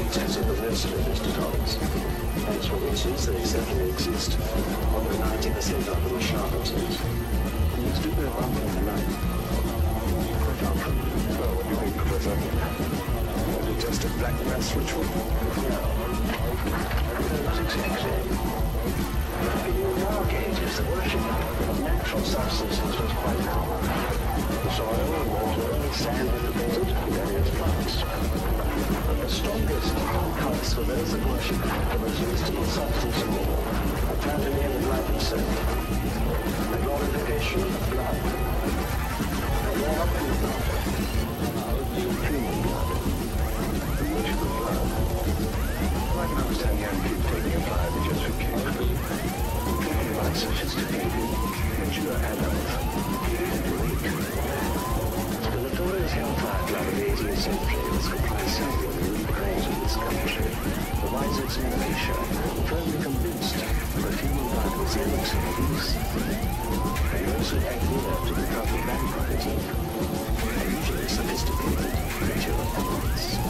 species of the nursery mastodons. Hence, for instance, they certainly exist. Over 90% of them are charlatans. These do go up in the night. Quite often. Well, what do you think, Professor? Was it just a black mass ritual? No. Not exactly. In the Dark Ages, the worship of natural substances was quite common. The soil, water, sand in the desert, and various plants. But the strongest cults were those that worship the most mystical substance of all, a found in the enlightened soul, the glorification of blood. And they are human blood. Human blood. The worship of blood. I can understand young people taking a fire just for kicks, but talking about sophisticated, mature adults, the notorious hellfire club of the 18th century was comprised solely of the praise of this country, the wisest in Asia, firmly convinced that human blood was the elixir of peace. They also adhered to the cult of vampirism, and usually sophisticated, mature adults.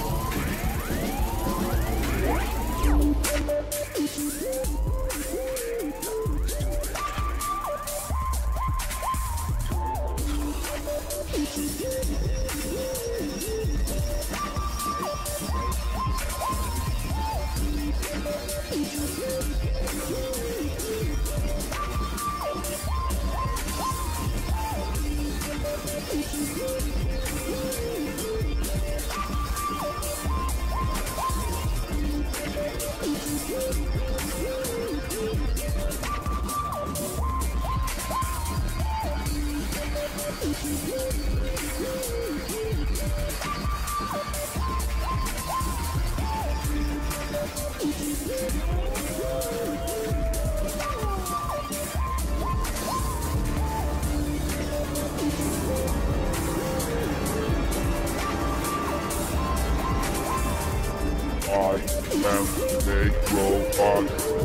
I am a robot.